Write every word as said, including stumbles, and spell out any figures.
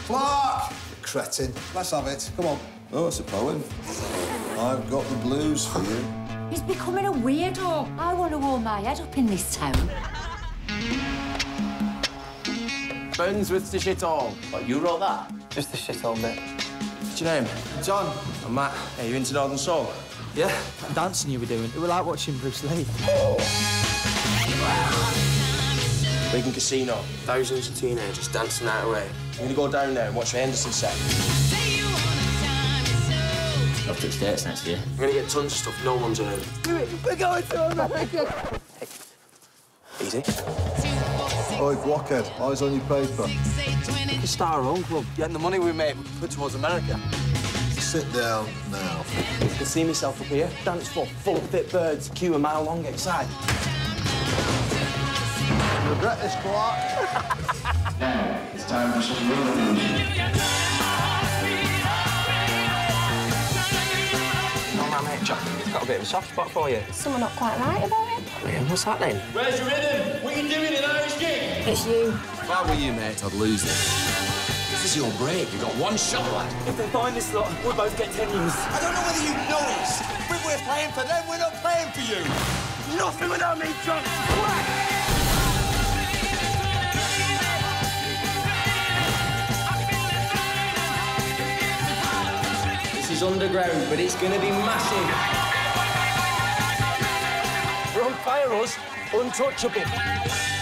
Clark! You cretin. Let's have it. Come on. Oh, it's a poem. I've got the blues for you. He's becoming a weirdo. I want to hold my head up in this town. Burns with the shit all. What, you wrote that? Just the shit all bit. What's your name? John. I'm Matt. Are you into Northern Soul? Yeah, that dancing you were doing. It was like watching Bruce Lee. Oh. Wigan Casino. Thousands of teenagers dancing that away. I'm gonna go down there and watch the Henderson set. Off to the States next year. I'm gonna get tons of stuff no one's heard. Do it! We're going to America! Hey. Easy. Oi, Whitehead, eyes on your paper. We can start our own club. Getting the money we make, we can put towards America. Sit down now. I can see myself up here. Dance floor full of fit birds. Queue a mile long outside. Regret this, Clark. Now, it's time for some real music. Oh, my mate, John, he's got a bit of a soft spot for you. Someone not quite right about it. Liam, what's happening? Where's your rhythm? What are you doing in Irish gig? It's you. If I were you, mate, I'd lose it. This is your break. You've got one shot, lad. If they find this lot, we'll both get ten years. I don't know whether you noticed, but we're playing for them, we're not playing for you. Nothing without me, John. This is underground, but it's gonna be massive. We're on fire, us. Untouchable.